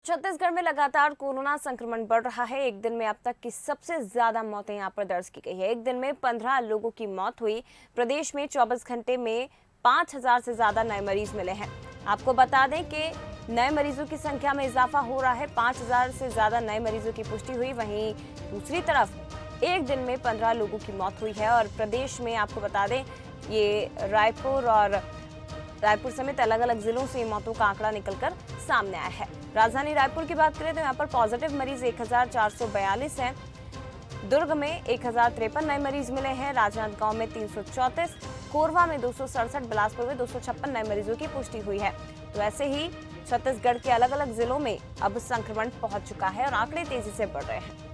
छत्तीसगढ़ में लगातार कोरोना संक्रमण बढ़ रहा है। एक दिन में अब तक की सबसे ज्यादा मौतें यहां पर दर्ज की गई है। एक दिन में 15 लोगों की मौत हुई। प्रदेश में 24 घंटे में 5000 से ज्यादा नए मरीज मिले हैं। आपको बता दें कि नए मरीजों की संख्या में इजाफा हो रहा है। 5000 से ज्यादा नए मरीजों की पुष्टि हुई। वहीं दूसरी तरफ एक दिन में 15 लोगों की मौत हुई है। और प्रदेश में आपको बता दें, ये रायपुर समेत अलग अलग जिलों से मौतों का आंकड़ा निकलकर सामने आया है। राजधानी रायपुर की बात करें तो यहाँ पर पॉजिटिव मरीज 1442 हैं। दुर्ग में 1053 नए मरीज मिले हैं। राजनांदगांव में 334, कोरबा में 267, बिलासपुर में 256 नए मरीजों की पुष्टि हुई है। तो ऐसे ही छत्तीसगढ़ के अलग अलग जिलों में अब संक्रमण पहुंच चुका है और आंकड़े तेजी से बढ़ रहे हैं।